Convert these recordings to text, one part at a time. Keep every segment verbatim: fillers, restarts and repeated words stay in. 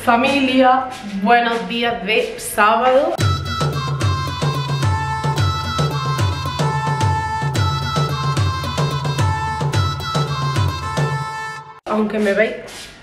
Familia, buenos días de sábado. Aunque me veis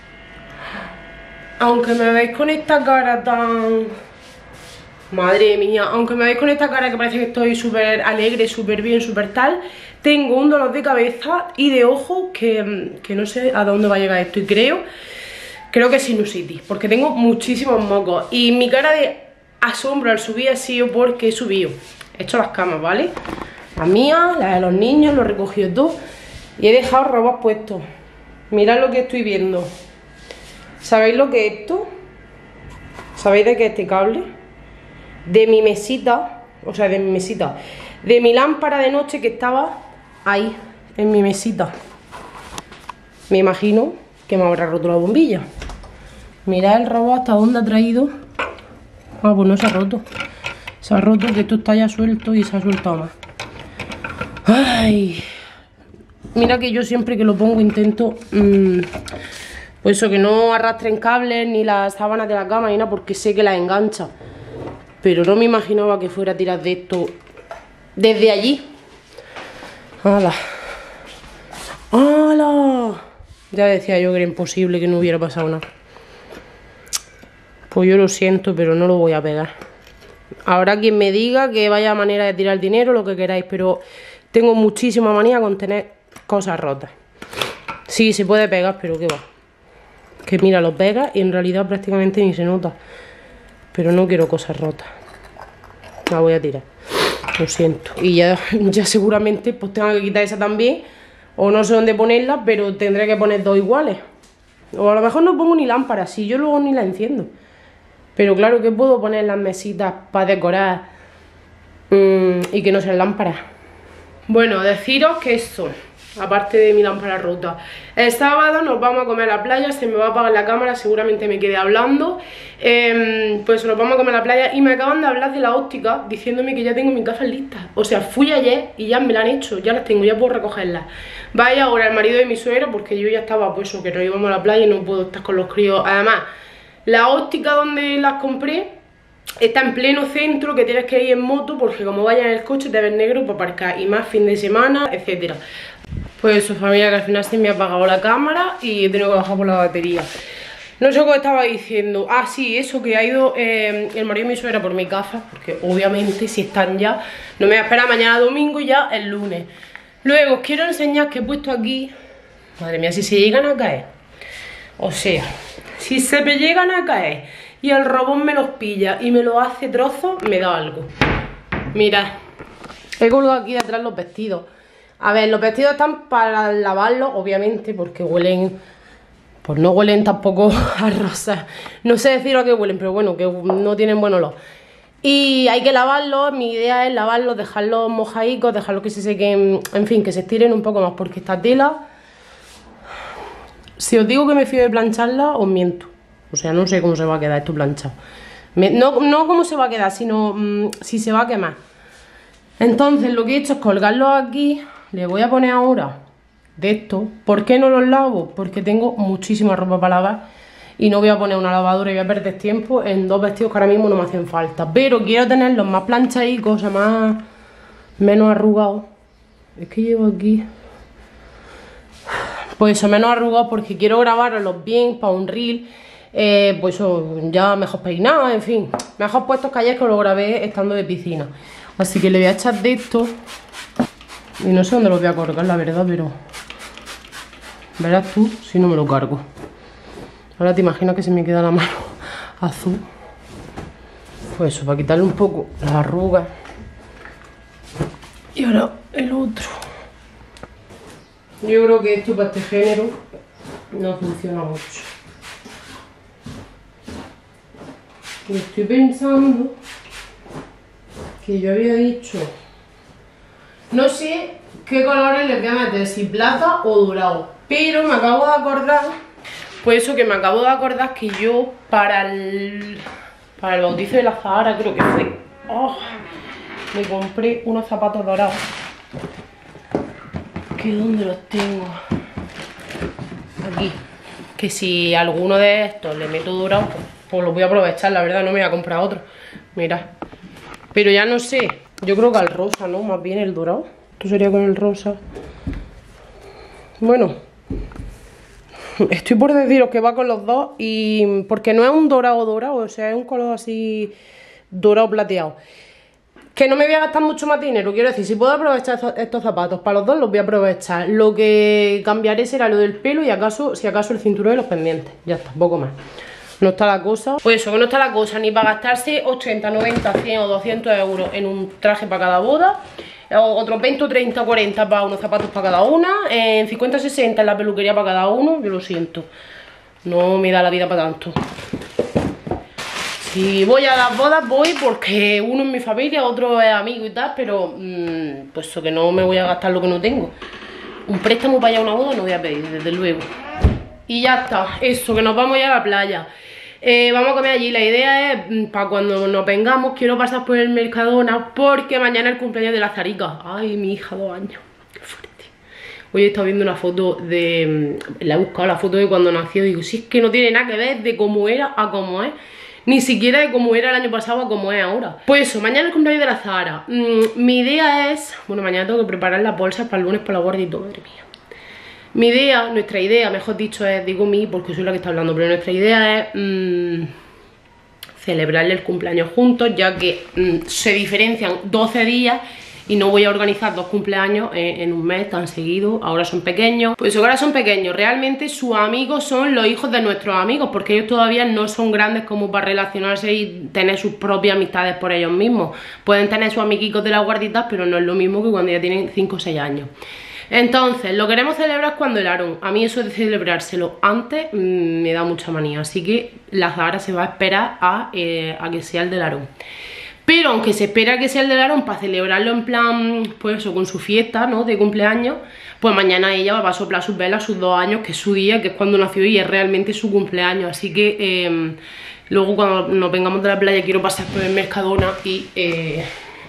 Aunque me veis con esta cara tan... Madre mía, aunque me veis con esta cara que parece que estoy súper alegre, súper bien, súper tal, tengo un dolor de cabeza y de ojos que, que no sé a dónde va a llegar esto. Y creo, creo que es sinusitis, porque tengo muchísimos mocos. Y mi cara de asombro al subir ha sido porque he subido. He hecho las camas, ¿vale? La mía, la de los niños, lo he recogido todo. Y he dejado robos puestos. Mirad lo que estoy viendo. ¿Sabéis lo que es esto? ¿Sabéis de qué es este cable? De mi mesita, o sea, de mi mesita, de mi lámpara de noche que estaba ahí, en mi mesita. Me imagino que me habrá roto la bombilla. Mirad el robot hasta dónde ha traído. Ah, pues no se ha roto. Se ha roto, que esto está ya suelto y se ha soltado más. Ay. Mira que yo siempre que lo pongo intento... Mmm, pues eso, que no arrastren cables ni las sábanas de la cama ni nada, porque sé que las engancha. Pero no me imaginaba que fuera a tirar de esto desde allí. ¡Hala! ¡Hala! Ya decía yo que era imposible que no hubiera pasado nada. Pues yo lo siento, pero no lo voy a pegar. Habrá quien me diga que vaya manera de tirar dinero, lo que queráis, pero tengo muchísima manía con tener cosas rotas. Sí, se puede pegar, pero qué va. Que mira, lo pega y en realidad prácticamente ni se nota. Pero no quiero cosas rotas. La voy a tirar. Lo siento. Y ya, ya seguramente pues tengo que quitar esa también. O no sé dónde ponerla, pero tendré que poner dos iguales. O a lo mejor no pongo ni lámpara, si yo luego ni la enciendo. Pero claro que puedo poner las mesitas para decorar mmm, y que no sean lámparas. Bueno, deciros que eso, aparte de mi lámpara rota, el sábado nos vamos a comer a la playa. Se me va a apagar la cámara, seguramente me quede hablando. eh, Pues nos vamos a comer a la playa. Y me acaban de hablar de la óptica diciéndome que ya tengo mis gafas listas. O sea, fui ayer y ya me las han hecho. Ya las tengo, ya puedo recogerlas. Vaya ahora el marido de mi suegro, porque yo ya estaba, pues eso, que nos íbamos a la playa y no puedo estar con los críos. Además, la óptica donde las compré está en pleno centro, que tienes que ir en moto, porque como vayas en el coche te ves negro para aparcar, y más fin de semana, etcétera. Pues eso, familia, que al final se me ha apagado la cámara y he tenido que bajar por la batería. No sé cómo estaba diciendo. Ah, sí, eso, que ha ido eh, el marido de mi suegra por mi gafas, porque obviamente si están ya, no me voy a esperar mañana domingo y ya el lunes. Luego os quiero enseñar que he puesto aquí. Madre mía, si se llegan a caer. O sea, si se me llegan a caer y el robot me los pilla y me los hace trozos, me da algo. Mirad, he colgado aquí detrás los vestidos. A ver, los vestidos están para lavarlos, obviamente, porque huelen... Pues no huelen tampoco a rosas. No sé deciros a qué huelen, pero bueno, que no tienen buen olor. Y hay que lavarlos. Mi idea es lavarlos, dejarlos mojadicos, dejarlos que se sequen, en fin, que se estiren un poco más, porque esta tela... Si os digo que me fío de plancharla, os miento. O sea, no sé cómo se va a quedar esto planchado. Me, no, no cómo se va a quedar, sino mmm, si se va a quemar. Entonces lo que he hecho es colgarlos aquí. Le voy a poner ahora de esto. ¿Por qué no los lavo? Porque tengo muchísima ropa para lavar y no voy a poner una lavadora y voy a perder tiempo en dos vestidos que ahora mismo no me hacen falta. Pero quiero tenerlos más planchadicos, o sea, más... menos arrugados. Es que llevo aquí... Pues eso, menos arrugados, porque quiero grabarlos bien para un reel. Eh, pues eso, ya mejor peinados, en fin. Mejor puestos que ayer, que lo grabé estando de piscina. Así que le voy a echar de esto. Y no sé dónde los voy a colgar, la verdad, pero... Verás tú si no me lo cargo. Ahora te imaginas que se me queda la mano azul. Pues eso, para quitarle un poco las arrugas. Y ahora el otro. Yo creo que esto para este género no funciona mucho. Y estoy pensando que yo había dicho... No sé qué colores les voy a meter, si plata o dorado. Pero me acabo de acordar, pues eso, que me acabo de acordar que yo para el, para el bautizo de la Zahara, creo que fue, oh, me compré unos zapatos dorados. ¿Que dónde los tengo? Aquí. que si alguno de estos le meto dorado, pues, pues lo voy a aprovechar, la verdad, no me voy a comprar otro. Mirad. Pero ya no sé, yo creo que al rosa, ¿no? Más bien el dorado. Esto sería con el rosa. Bueno, estoy por deciros que va con los dos. Y porque no es un dorado dorado, o sea, es un color así dorado plateado. Que no me voy a gastar mucho más dinero, quiero decir, si puedo aprovechar estos, estos zapatos para los dos, los voy a aprovechar. Lo que cambiaré será lo del pelo y acaso, si acaso el cinturón y los pendientes. Ya está, poco más. No está la cosa. Pues eso, que no está la cosa ni para gastarse ochenta, noventa, cien o doscientos euros en un traje para cada boda. Otros veinte, treinta, cuarenta para unos zapatos para cada una. En cincuenta, sesenta en la peluquería para cada uno. Yo lo siento. No me da la vida para tanto. Si voy a las bodas voy porque uno es mi familia, otro es amigo y tal, pero mmm, pues eso, que no me voy a gastar lo que no tengo. Un préstamo para ir a una boda no voy a pedir, desde luego. Y ya está, eso, que nos vamos ya a la playa. Eh, vamos a comer allí, la idea es, para cuando nos vengamos, quiero pasar por el Mercadona porque mañana es el cumpleaños de la Zarica. Ay, mi hija, dos años, qué fuerte. Hoy he estado viendo una foto de... La he buscado, la foto de cuando nació, digo, si es que no tiene nada que ver de cómo era a cómo es. Ni siquiera de cómo era el año pasado a cómo es ahora. Pues eso, mañana es el cumpleaños de la Zahara. mm, Mi idea es... Bueno, mañana tengo que preparar las bolsas para el lunes para la guardia y todo, madre mía. Mi idea, nuestra idea, mejor dicho es, digo mi porque soy la que está hablando, pero nuestra idea es mmm, celebrarle el cumpleaños juntos, ya que mmm, se diferencian doce días y no voy a organizar dos cumpleaños en, en un mes tan seguido. Ahora son pequeños, pues ahora son pequeños, realmente sus amigos son los hijos de nuestros amigos, porque ellos todavía no son grandes como para relacionarse y tener sus propias amistades por ellos mismos. Pueden tener sus amiguitos de las guarditas, pero no es lo mismo que cuando ya tienen cinco o seis años. Entonces, lo queremos celebrar cuando el Aarón. A mí eso de celebrárselo antes mmm, me da mucha manía, así que la Zahara se va a esperar a, eh, a que sea el del Aarón. Pero aunque se espera que sea el del Aarón para celebrarlo en plan, pues eso, con su fiesta, ¿no?, de cumpleaños, pues mañana ella va a soplar sus velas, sus dos años, que es su día, que es cuando nació y es realmente su cumpleaños. Así que eh, luego cuando nos vengamos de la playa quiero pasar por el Mercadona y... Eh,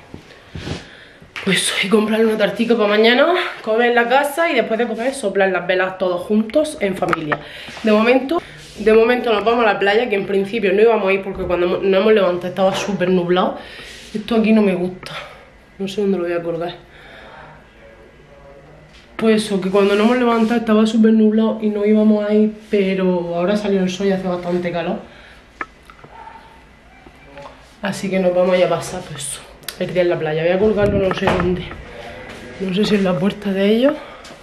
pues y comprarle una tartica para mañana, comer en la casa y después de comer soplar las velas todos juntos en familia. De momento, de momento nos vamos a la playa, que en principio no íbamos a ir porque cuando nos hemos levantado estaba súper nublado. Esto aquí no me gusta, no sé dónde lo voy a colgar. Pues eso, que cuando nos hemos levantado estaba súper nublado y no íbamos a ir, pero ahora salió el sol y hace bastante calor. Así que nos vamos a ir a pasar, pues eso. El día en la playa, voy a colgarlo no sé dónde. No sé si en la puerta de ellos.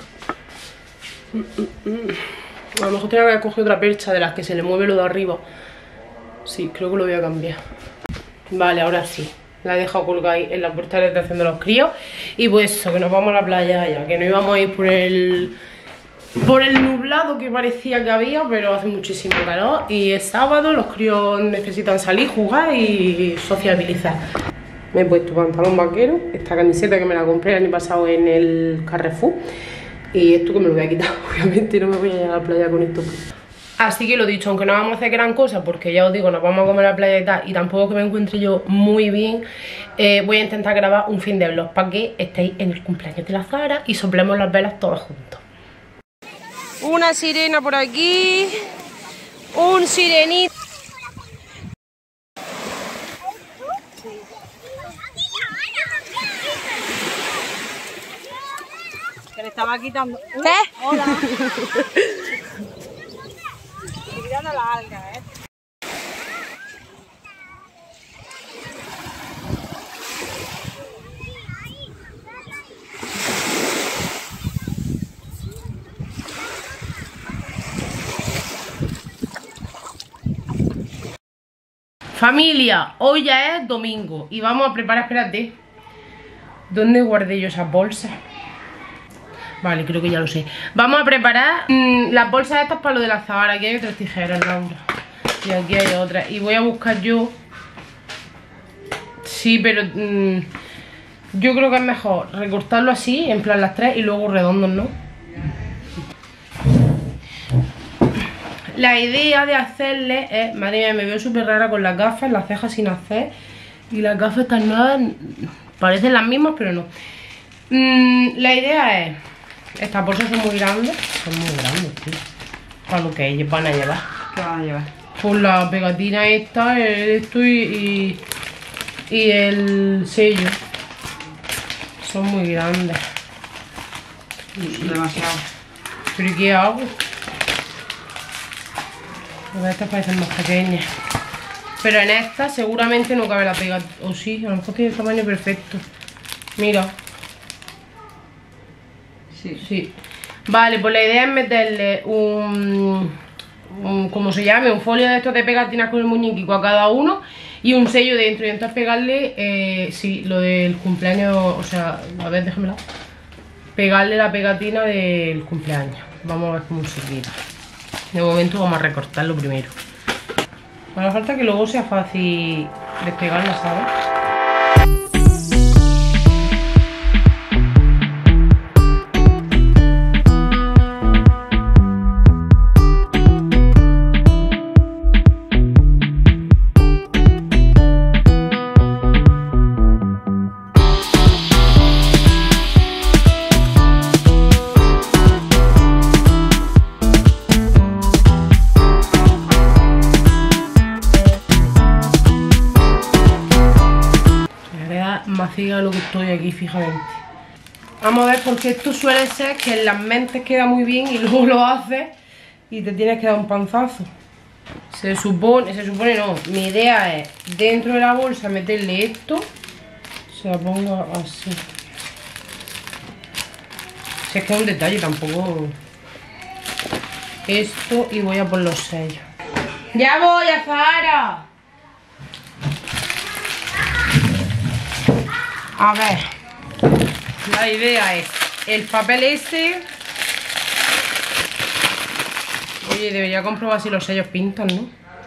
A lo mejor tengo que coger otra percha de las que se le mueve lo de arriba. Sí, creo que lo voy a cambiar. Vale, ahora sí. La he dejado colgada ahí en la puerta de retención de los críos. Y pues eso, que nos vamos a la playa ya. Que no íbamos a ir por el... por el nublado que parecía que había, pero hace muchísimo calor. Y es sábado, los críos necesitan salir, jugar y sociabilizar. Me he puesto pantalón vaquero, esta camiseta que me la compré el año pasado en el Carrefour. Y esto que me lo voy a quitar, obviamente no me voy a ir a la playa con esto. Así que lo dicho, aunque no vamos a hacer gran cosa, porque ya os digo, nos vamos a comer a la playa y tal, y tampoco que me encuentre yo muy bien, eh, voy a intentar grabar un fin de vlog para que estéis en el cumpleaños de la Zahara y soplemos las velas todas juntos. Una sirena por aquí, un sirenito. Que le estaba quitando. Uh, ¿Qué? Hola. Mirando la alga, ¿eh? Familia, hoy ya es domingo y vamos a preparar, espérate, ¿dónde guardé yo esas bolsas? Vale, creo que ya lo sé. Vamos a preparar mmm, las bolsas estas para lo de la Zahara. Aquí hay otras tijeras, Laura. Y aquí hay otras. Y voy a buscar yo. Sí, pero mmm, yo creo que es mejor recortarlo así, en plan las tres, y luego redondos, ¿no? La idea de hacerle es... Madre mía, me veo súper rara con las gafas, las cejas sin hacer. Y las gafas están nuevas, parecen las mismas, pero no. Mm, la idea es... Estas bolsas son muy grandes. Son muy grandes, tío. para lo que ellos van a llevar. ¿Qué van a llevar? Pues la pegatina esta, el esto y, y, y el sello. Son muy grandes. Y, demasiado. ¿Pero y qué hago? Porque estas parecen más pequeñas. Pero en esta seguramente no cabe la pegatina. O sí, a lo mejor tiene el tamaño perfecto. Mira. Sí. Sí. Vale, pues la idea es meterle un, un como se llame, un folio de estos de pegatinas con el muñequico a cada uno y un sello dentro. Y entonces pegarle, eh, sí, lo del cumpleaños, o sea, a ver, déjamela. Pegarle la pegatina del cumpleaños. Vamos a ver cómo se queda. De momento vamos a recortarlo primero. Ahora falta que luego sea fácil despegarla, ¿sabes? Maciga lo que estoy aquí, fijamente. Vamos a ver, porque esto suele ser que en las mentes queda muy bien y luego lo haces y te tienes que dar un panzazo. Se supone, se supone no, mi idea es dentro de la bolsa meterle esto, se la pongo así. Si es que es un detalle, tampoco esto, y voy a por los sellos. ¡Ya voy, Azahara! A ver, la idea es el papel este. Oye, debería comprobar si los sellos pintan, ¿no?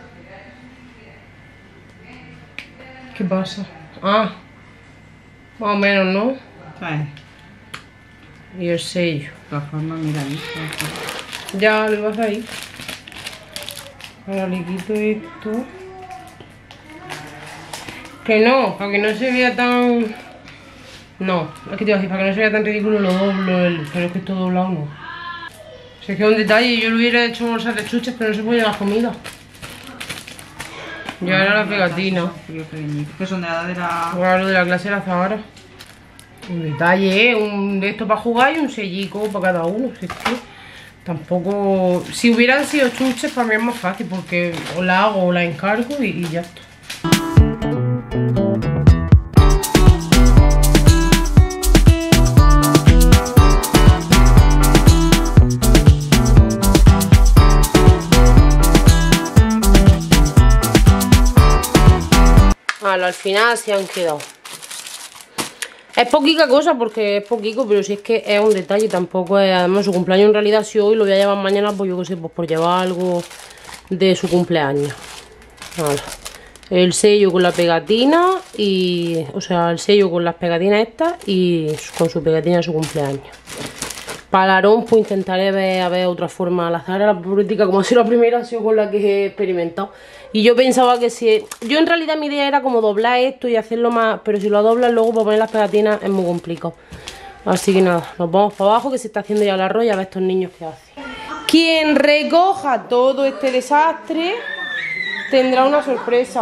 ¿Qué pasa? Ah, más o menos, ¿no? ¿Sabes? Y el sello. De todas formas, mira ahí. Ya lo vas ahí. Ahora le quito esto. Que no, para que no se vea tan... No, es que te iba a decir, para que no se vea tan ridículo lo doblo, el... pero es que esto doblado no. Si es que es un detalle, yo lo hubiera hecho bolsas de chuches, pero no se puede llevar comida. Ya era la pegatina. Que son de la de la... Claro, de la clase de la Zahara. Un detalle, ¿eh? Un de esto para jugar y un sellico para cada uno. Si es que tampoco... Si hubieran sido chuches, para mí es más fácil, porque o la hago o la encargo y, y ya está. Al final se han quedado. Es poquita cosa porque es poquito, pero si es que es un detalle, tampoco es. Además, su cumpleaños en realidad, si hoy lo voy a llevar mañana, pues yo qué sé, pues por llevar algo de su cumpleaños. Vale. El sello con la pegatina y. O sea, el sello con las pegatinas estas y con su pegatina de su cumpleaños. Para el Aarón, pues intentaré ver, a ver otra forma. La Zahara, la política, como ha sido la primera, ha sido con la que he experimentado. Y yo pensaba que si... Yo en realidad mi idea era como doblar esto y hacerlo más... Pero si lo doblas luego para poner las pegatinas es muy complicado. Así que nada, nos vamos para abajo que se está haciendo ya el arroz y a ver estos niños qué hacen. Quien recoja todo este desastre tendrá una sorpresa.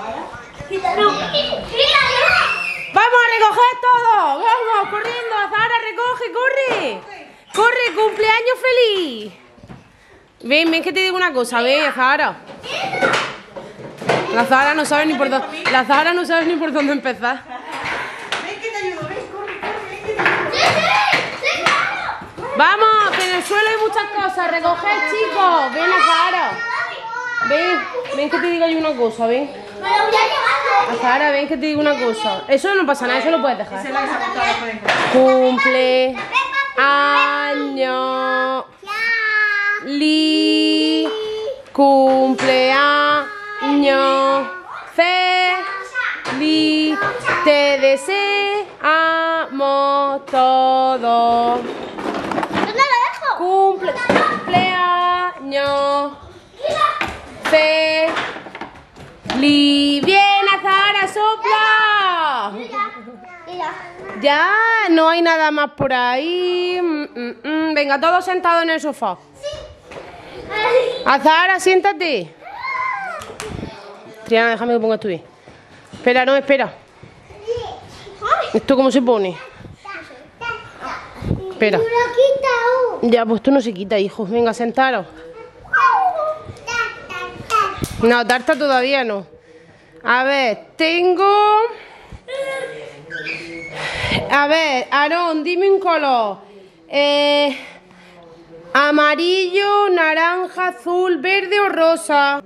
¡Vamos a recoger todo! ¡Vamos, corriendo! ¡Zahara, recoge, corre! ¡Corre, cumpleaños feliz! Ven, ven que te digo una cosa, ven, Zahara. La Zahara no sabe ni por dónde. La Zahara no sabe ni por dónde empezar. Ven que te ayudo, ven, corre, corre, ven que te ayudo. Vamos, que en el suelo hay muchas cosas. Recoger, chicos. Ven, Zahara. Ven, ven que te digo yo una cosa, ven. Zahara, ven que te digo una cosa. Eso no pasa nada, eso lo puedes dejar. Cumple año Li, cumpleaños feliz, te deseamos todos. ¿Dónde lo dejo? Cumple, cumpleaños feliz. Viene, Zahara, sopla. Ya, no hay nada más por ahí. Mm, mm, mm. Venga, todos sentados en el sofá. Azahara, siéntate. Triana, déjame que ponga esto bien. Espera, no, espera. ¿Esto cómo se pone? Espera. Ya, pues esto no se quita, hijo. Venga, sentaros. No, tarta todavía no. A ver, tengo... A ver, Aarón, dime un color. Eh... Amarillo, naranja, azul, verde o rosa.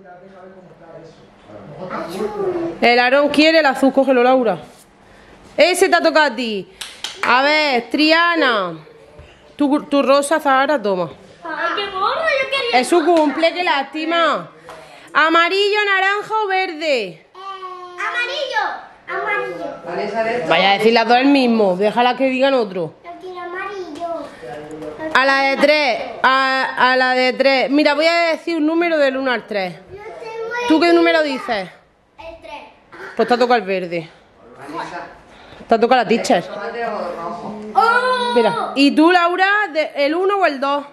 El Aarón quiere el azul, cógelo, Laura. Ese te ha tocado a ti. A ver, Triana. Tu, tu rosa, Zahara, toma. Ay, qué gorro, yo quería. Es su cumple, qué lástima. Amarillo, naranja o verde. Amarillo. Amarillo. Vaya a decir las dos el mismo. Déjala que digan otro. Yo quiero amarillo. A la de tres. A, a la de tres. Mira, voy a decir un número del uno al tres. Yo tengo el... ¿Tú qué número dices? El tres. Pues te ha tocado el verde. Te ha tocado la teacher. ¡Oh! Mira. ¿Y tú, Laura, de- el uno o el dos?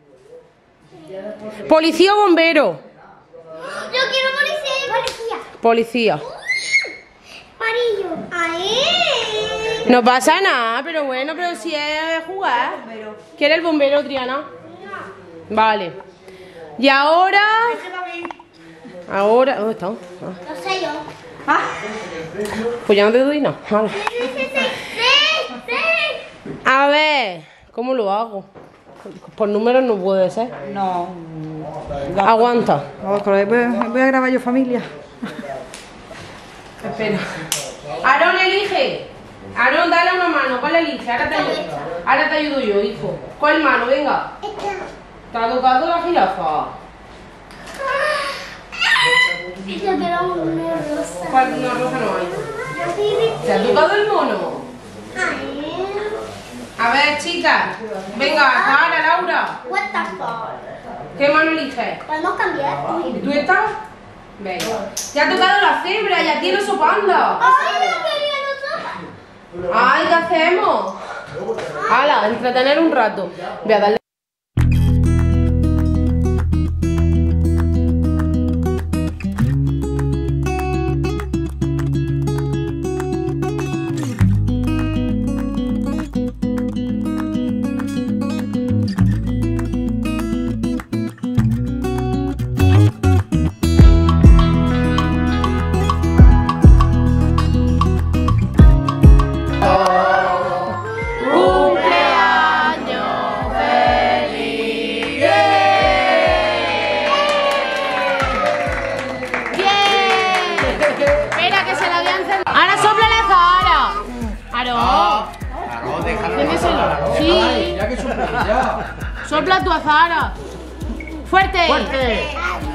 ¿Policía o bombero? Yo quiero policía. Policía. Policía. Amarillo. Ahí. No pasa nada, pero bueno, pero si es jugar. ¿Quieres el bombero, Triana? Vale. Y ahora... Ahora... ¿Dónde está? Ah. No sé yo. Pues ya no te doy nada. Vale. Sí, sí, sí. Sí, sí. A ver, ¿cómo lo hago? Por números no puede ser. No. Aguanta. Vamos, voy, voy a grabar yo familia. Espera. Aarón, elige. Aarón, dale una mano. ¿Cuál elige? Ahora te ayudo. Ahora te ayudo yo, hijo. ¿Cuál mano? Venga. ¿Te ha tocado la jirafa? Yo quiero una rosa. ¿Cuál? Una rosa no hay. ¿Te ha tocado el mono? Ay. A ver, chicas. Venga, Zahara, Laura. What the fuck. ¿Qué mano eliges? ¿Podemos cambiar? ¿Y tú estás? Venga. Te ha tocado la cebra y aquí el oso panda. ¡Ay, yo quería nosotros! Ay, ¿qué hacemos? Hala, entretener un rato. Voy a darle. Sí. Sopla tu Zahara. Fuerte. Fuerte.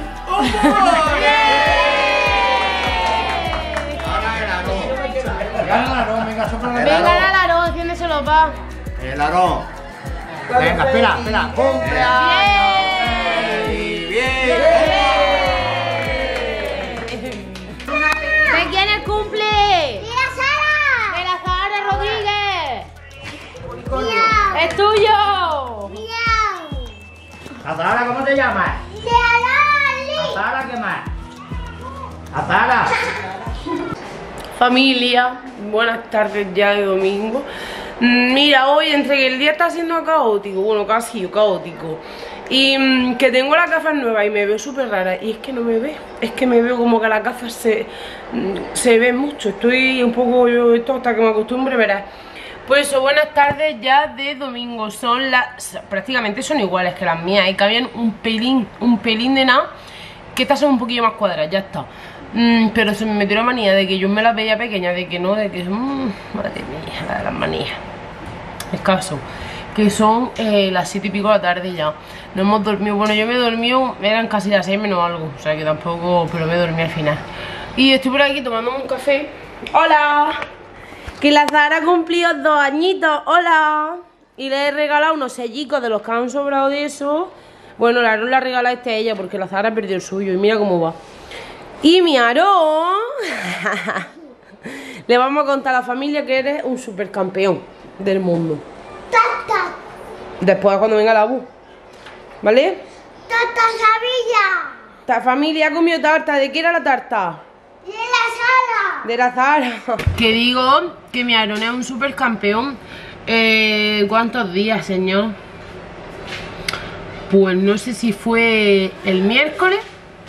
Gana el Aarón, venga, sopla la Venga, el Aarón, enciéndeselo, pa. El Aarón. Venga, espera, espera. Bien. Bien. ¿De quién el cumple? ¡De la Sara! De la Zahara Rodríguez. ¡Miau! Es tuyo. ¡Miau! Azahara, ¿cómo te llamas? ¡De Alali! Azahara, ¿qué más? Azahara. Familia, buenas tardes ya de domingo. Mira, hoy entre que el día está siendo caótico, bueno, casi caótico, y mmm, que tengo las gafas nuevas y me veo súper rara, y es que no me ve, es que me veo como que las gafas se, se ven mucho, estoy un poco, yo esto hasta que me acostumbre, verás. Pues eso, buenas tardes ya de domingo, son las, prácticamente son iguales que las mías, y cambian un pelín, un pelín de nada, que estas son un poquillo más cuadradas, ya está. Mm, pero se me metió la manía de que yo me las veía pequeñas, de que no, de que mmm, madre mía, la de las manías. El caso, que son eh, las siete y pico de la tarde ya. No hemos dormido, bueno, yo me he dormido, eran casi las seis menos algo, o sea que tampoco, pero me dormí al final. Y estoy por aquí tomándome un café. ¡Hola! Que la Zahara ha cumplido dos añitos, ¡hola! Y le he regalado unos sellicos de los que han sobrado de eso. Bueno, la Aarón le ha regalado este a ella porque la Zahara perdió el suyo y mira cómo va. Y mi Aarón, le vamos a contar a la familia que eres un supercampeón del mundo. ¡Tata! Después cuando venga la bus, ¿vale? Tata Sabilla. La familia ha comido tarta. ¿De qué era la tarta? De la sala. De la Zara. Que digo que mi Aarón es un supercampeón. Eh, ¿Cuántos días, señor? Pues no sé si fue el miércoles.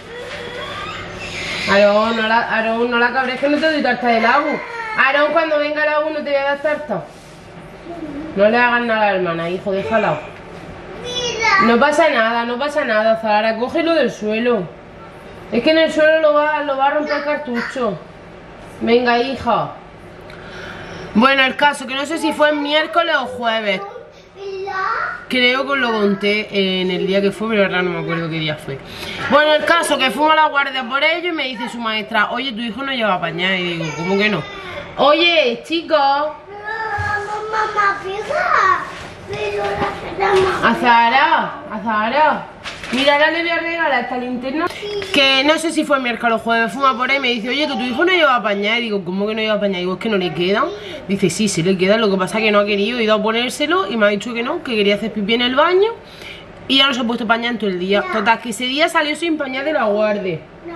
Aarón, no la, Aarón, no la cabres, que no te doy tarta de lago. Aarón, cuando venga el lago no te voy a dar tarta. No le hagas nada a la hermana, hijo, déjala. No pasa nada, no pasa nada, Zara, cógelo del suelo. Es que en el suelo lo va, lo va a romper el cartucho. Venga, hija. Bueno, el caso, que no sé si fue el miércoles o jueves. Creo que os lo conté en el día que fue, pero ahora no me acuerdo qué día fue. Bueno, el caso, que fuimos a la guardia por ello y me dice su maestra: oye, tu hijo no lleva pañal. Y digo, ¿cómo que no? Oye, chicos. Mamá, fija. Pero la A Zara, a Zara. Mira, ahora le voy a regalar esta linterna. Que no sé si fue miércoles o jueves, fuma por ahí y me dice: oye, que tu hijo no lleva pañal. Y digo, ¿cómo que no lleva pañal? Digo, es que no le quedan. Dice, sí, sí le quedan, lo que pasa es que no ha querido. He ido a ponérselo y me ha dicho que no, que quería hacer pipí en el baño. Y ya no se ha puesto pañal en todo el día. Total, que ese día salió sin pañal de la guardia.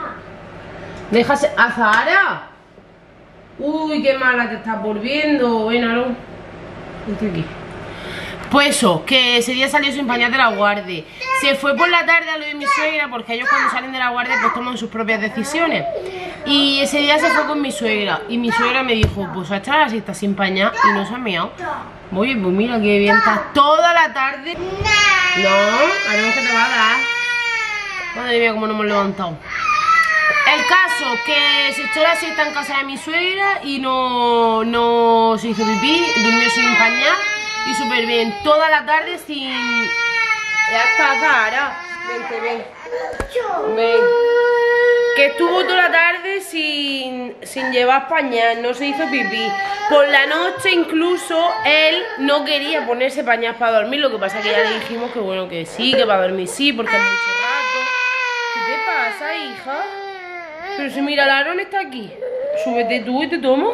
Déjase. ¡A Zara! Uy, qué mala te estás volviendo. Ven, Aarón. Vente aquí. Pues eso, que ese día salió sin pañal de la guardia. Se fue por la tarde a lo de mi suegra, porque ellos cuando salen de la guardia pues toman sus propias decisiones. Y ese día se fue con mi suegra. Y mi suegra me dijo, pues a echar así, está sin pañal. Y no se ha meado. Oye, pues mira que bien está toda la tarde. No, Aarón, que te va a dar. Madre mía, cómo no hemos levantado. El caso, que se echó la siesta en casa de mi suegra y no, no se hizo pipí, durmió sin pañal. Y súper bien, toda la tarde sin... Ya está, Zara. Vente, ven. Ven. Que estuvo toda la tarde sin, sin llevar pañal, no se hizo pipí. Por la noche incluso él no quería ponerse pañal para dormir. Lo que pasa es que ya le dijimos que bueno, que sí, que para dormir sí, porque es mucho rato. ¿Qué te pasa, hija? Pero si mira, el Aarón está aquí. Súbete tú y te tomo.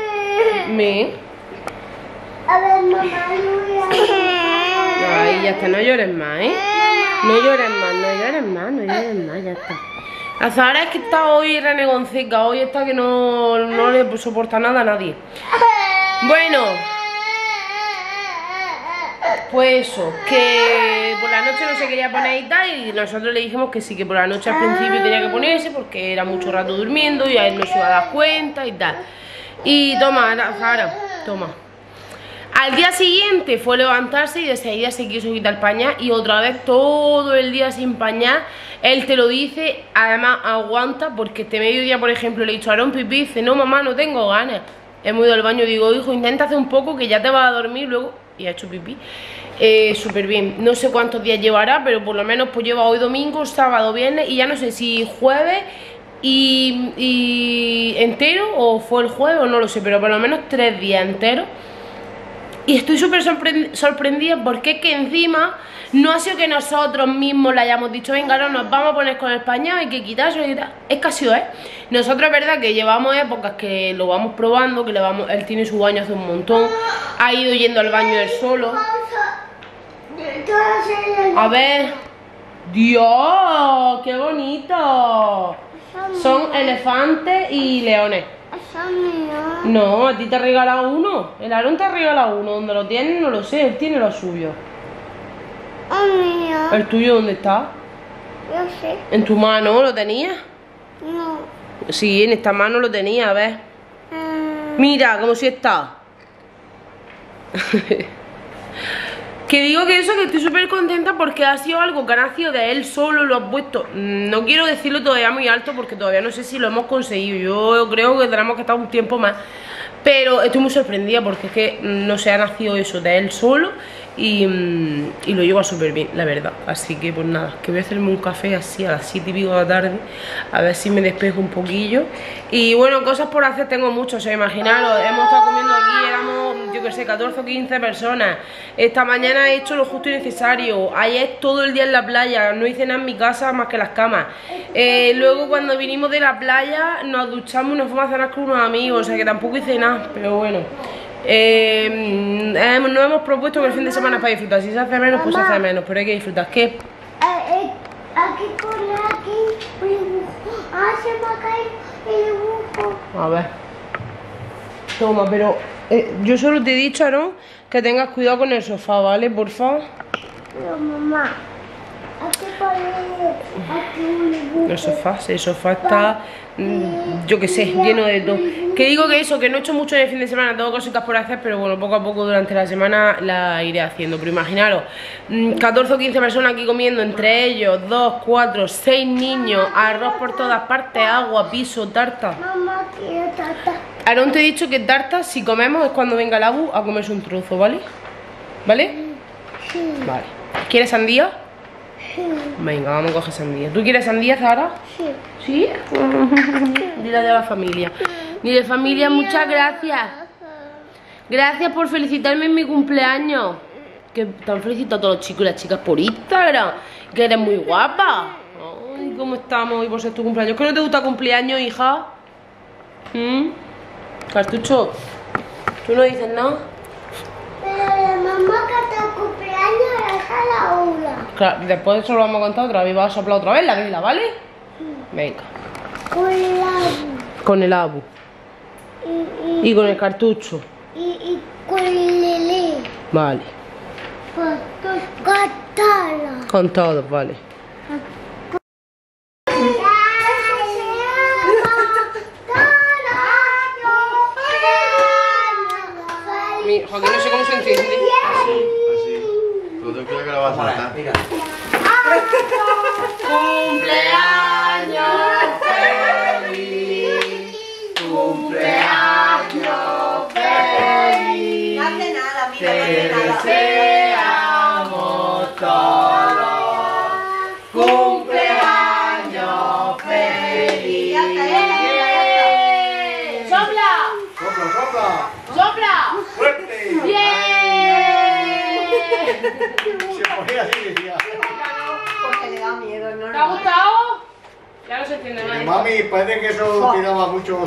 Ven. A ver, mamá, no voy a... Ay, ya está, no llores más, ¿eh? No llores más, no llores más, no llores más, ya está. La Zara es que está hoy renegoncica, hoy está que no, no le soporta nada a nadie. Bueno, pues eso, que por la noche no se quería poner y tal, y nosotros le dijimos que sí, que por la noche al principio tenía que ponerse porque era mucho rato durmiendo y a él no se iba a dar cuenta y tal. Y toma, Zara, toma. Al día siguiente fue levantarse y de seguida se quiso quitar el pañal y otra vez todo el día sin pañal. Él te lo dice, además aguanta, porque este mediodía, por ejemplo, le he dicho a Aarón pipí, dice, no mamá, no tengo ganas. Hemos ido al baño, digo, hijo, intenta hacer un poco que ya te vas a dormir luego. Y ha hecho pipí. Eh, súper bien, no sé cuántos días llevará, pero por lo menos pues lleva hoy domingo, sábado, viernes y ya no sé si jueves y, y entero o fue el jueves o no lo sé, pero por lo menos tres días enteros. Y estoy súper sorprendida porque es que encima no ha sido que nosotros mismos le hayamos dicho, venga, no, nos vamos a poner con el pañal, hay que quitárselo y tal. Es que ha sido, ¿eh? Nosotros es verdad que llevamos épocas que lo vamos probando, que le vamos, él tiene su baño hace un montón, ha ido yendo al baño él solo. A ver, Dios, qué bonito. Son elefantes y leones. No, a ti te ha regalado uno. El Aarón te ha regalado uno. ¿Dónde lo tienes? No lo sé, él tiene lo suyo. ¿El tuyo dónde está? Yo sé. ¿En tu mano lo tenías? No. Sí, en esta mano lo tenía, a ver. Mira, como si está. Que digo que eso, que estoy súper contenta porque ha sido algo que ha nacido de él solo, lo ha puesto. No quiero decirlo todavía muy alto porque todavía no sé si lo hemos conseguido. Yo creo que tenemos que estar un tiempo más. Pero estoy muy sorprendida porque es que no se ha nacido eso de él solo y, y lo lleva súper bien, la verdad. Así que pues nada, que voy a hacerme un café así a las siete y pico de la tarde, a ver si me despejo un poquillo. Y bueno, cosas por hacer tengo muchas, o sea, imaginaros, hemos estado comiendo aquí, éramos, yo que sé, catorce o quince personas. Esta mañana he hecho lo justo y necesario, ayer todo el día en la playa, no hice nada en mi casa más que las camas. Eh, luego cuando vinimos de la playa nos duchamos y nos fuimos a cenar con unos amigos, o sea que tampoco hice nada, pero bueno. Eh, eh, nos hemos propuesto que el fin de semana es para disfrutar, si se hace menos pues se hace menos, pero hay que disfrutar. ¿Qué? Aquí pone aquí un dibujo. Ah, se me ha caído el dibujo. A ver. Toma, pero eh, yo solo te he dicho, Aarón, que tengas cuidado con el sofá, ¿vale? Por favor. Pero mamá, aquí pone aquí un dibujo. El sofá, sí, el sofá está, mm, yo qué sé, lleno de todo. Que digo que eso, que no he hecho mucho en el fin de semana, tengo cositas por hacer, pero bueno, poco a poco durante la semana la iré haciendo. Pero imaginaros, mm, catorce o quince personas aquí comiendo, entre ellos dos, cuatro, seis niños, arroz por todas partes, agua, piso, tarta. Mamá, quiero tarta. Aarón, te he dicho que tarta, si comemos, es cuando venga el Abu a comerse un trozo, ¿vale? ¿Vale? Sí, Vale. ¿Quieres sandía? sí, Venga, vamos a coger sandía. ¿Tú quieres sandía, Zahara? sí. ¿Sí? Dile a la familia. Dile, familia, muchas gracias. Gracias por felicitarme en mi cumpleaños. Que te han felicitado a todos los chicos y las chicas por Instagram. Que eres muy guapa. Ay, ¿cómo estamos hoy por ser tu cumpleaños? ¿Que no te gusta cumpleaños, hija? ¿Mm? Cartucho, ¿tú no dices nada? Pero la mamá que está cumpleaños es a la una. Claro, después de eso lo vamos a contar otra vez. Vas a soplar otra vez la vela, ¿vale? Venga. Con la Con el Abu. y, y, Y con el cartucho. y, y con el lele. Vale. Con Catala. Con todos, vale. Mi, Joaquín, no sé cómo se entiende. Así. Pero ten cuidado que la vas a matar. Mira. Cumpleaños feliz. Cumpleaños feliz. No hace nada, mira, no Te hace nada. deseamos todos. Cumpleaños feliz. Ya está, ya está, ya está. ¡Sopla! ¡Sopla, sopla! ¡Sopla! ¡Fuerte! ¡Bien! Se ponía así, decía. Porque le da miedo, no, ¿Te ha no. gustado? Ya no se entiende Eh, más. Mami, parece que eso tiraba mucho.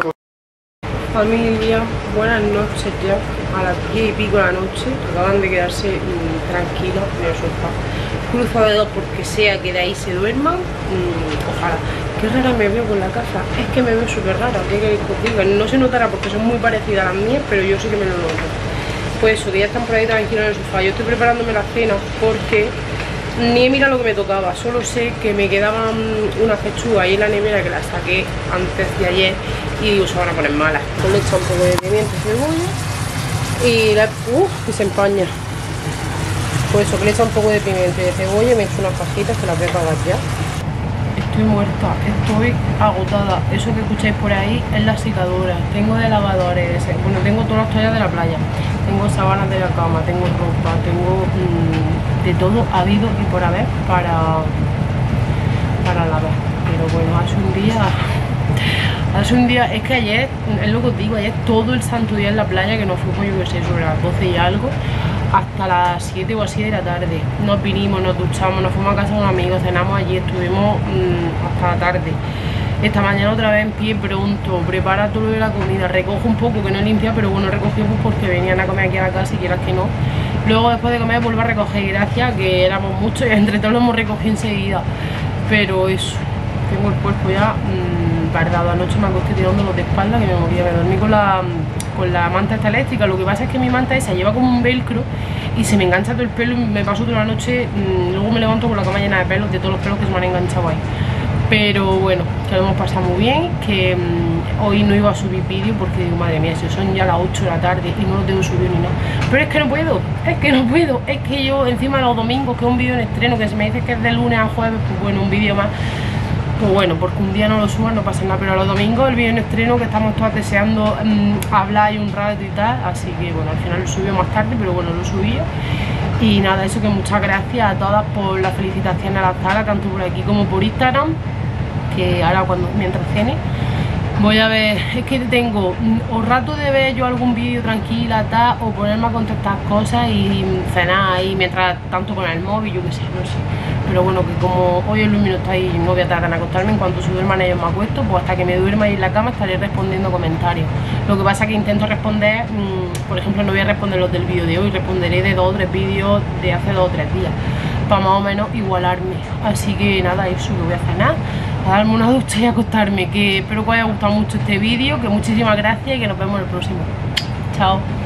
Familia, buenas noches ya, a las diez y pico de la noche, acaban de quedarse mmm, tranquilos en el sofá. Cruzo de dos porque sea que de ahí se duerman, mmm, ojalá. Qué rara me veo con la casa, es que me veo súper rara, ¿qué queréis que os diga? No se notará porque son muy parecidas a las mías, pero yo sí que me lo noto. Pues eso, que ya están por ahí tranquilos en el sofá. Yo estoy preparándome la cena porque ni he mirado lo que me tocaba, solo sé que me quedaban unas pechugas ahí en la nevera que las saqué antes de ayer y digo, se van a poner malas. Pues le he echado un poco de pimiento y cebolla y la... ¡Uf! Que se empaña. Pues eso, que le he echado un poco de pimiento y de cebolla y me he hecho unas fajitas que las voy a pagar ya. Estoy muerta, estoy agotada. Eso que escucháis por ahí es la secadora. Tengo de lavadores, bueno, tengo todas las toallas de la playa, tengo sábanas de la cama, tengo ropa, tengo mmm, de todo habido y por haber para, para lavar. Pero bueno, hace un día, hace un día, es que ayer, es lo que os digo, ayer todo el santo día en la playa, que nos fuimos, yo que sé, sobre las doce y algo, hasta las siete o así de la tarde. Nos vinimos, nos duchamos, nos fuimos a casa de un amigo, cenamos allí, estuvimos mmm, hasta la tarde. Esta mañana otra vez en pie pronto, prepara todo lo de la comida, recojo un poco que no he limpiado, pero bueno, recogí pues porque venían a comer aquí a la casa y quieras que no. Luego después de comer vuelvo a recoger, gracias, que éramos muchos y entre todos lo hemos recogido enseguida. Pero eso, tengo el cuerpo ya mmm, bardado. Anoche me acosté tirándolos de espalda que me moría, me dormí con la, con la manta esta eléctrica. Lo que pasa es que mi manta esa lleva como un velcro y se me engancha todo el pelo y me paso toda la noche, mmm, luego me levanto con la cama llena de pelos, de todos los pelos que se me han enganchado ahí. Pero bueno, que lo hemos pasado muy bien, que mmm, hoy no iba a subir vídeo porque digo, madre mía, si son ya las ocho de la tarde y no lo tengo subido ni nada. Pero es que no puedo, es que no puedo, es que yo encima los domingos, que es un vídeo en estreno, que se me dice que es de lunes a jueves, pues bueno, un vídeo más. Pues bueno, porque un día no lo suban no pasa nada, pero los domingos el vídeo en estreno que estamos todas deseando mmm, hablar y un rato y tal, así que bueno, al final lo subió más tarde, pero bueno, lo subí. Y nada, eso, que muchas gracias a todas por las felicitaciones a la sala, tanto por aquí como por Instagram, que ahora cuando mientras cene voy a ver, es que tengo o rato de ver yo algún vídeo tranquila tal, o ponerme a contestar cosas y cenar ahí mientras tanto con el móvil, yo qué sé, no sé. Pero bueno, que como hoy en los minutos ahí no voy a tardar en acostarme, en cuanto se duerman ellos me acuesto, pues hasta que me duerma ahí en la cama estaré respondiendo comentarios. Lo que pasa es que intento responder, mmm, por ejemplo, no voy a responder los del vídeo de hoy, responderé de dos o tres vídeos de hace dos o tres días. para más o menos igualarme. Así que nada, eso, que voy a cenar, a darme una ducha y acostarme. Que espero que os haya gustado mucho este vídeo, que muchísimas gracias y que nos vemos en el próximo. Chao.